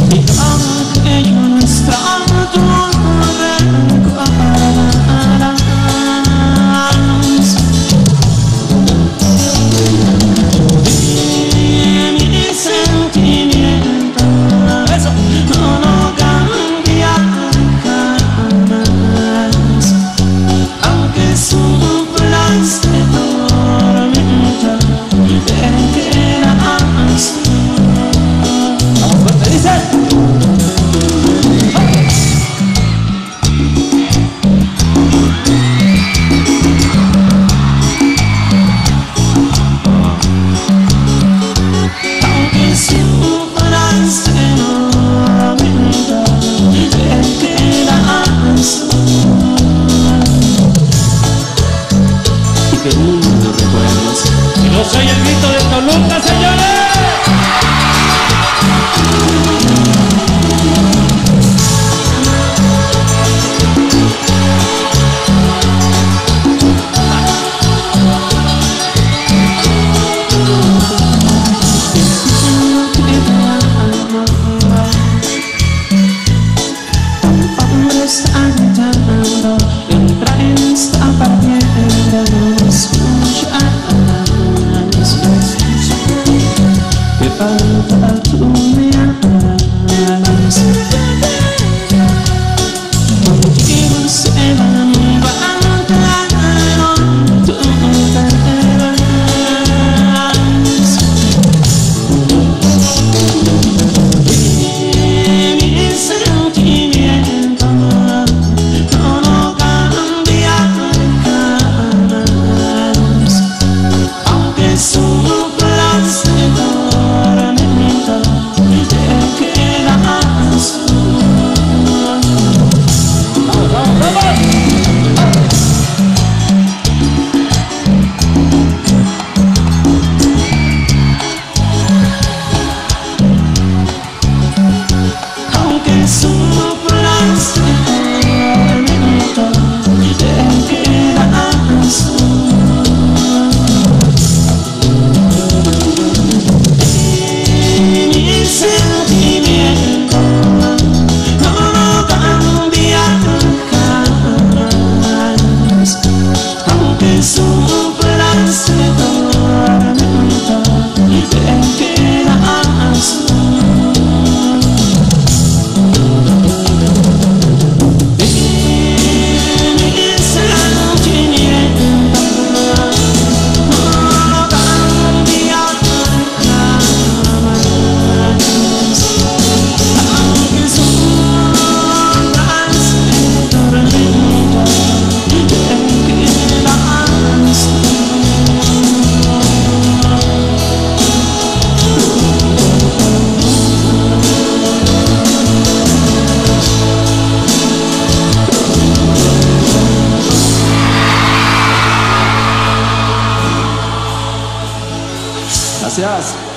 y todo aquello nuestro tú recordarás. Mi sentimiento no lo cambiará jamás, aunque sufras de tormenta, te quedarás. Vamos fuerte, dice. Aunque sufras de tormenta, te quedarás. Y qué lindo recuerdos. Y no soy el grito de Toluca, señores. Andando, el tren está partiendo, no escuchas que falta tu mirada. Contigo se van claro, tú te vas. Mi sentimiento sufras de tormenta, te quedarás. ¡Vamos, vamos, vamos! Aunque sufras de tormenta, te quedarás. Mi sentimiento no lo cambiará jamás, aunque sufras de tormenta, te quedarás. Mi sentimiento no lo cambiará jamás, aunque sufras de tormenta, te quedarás. Gracias.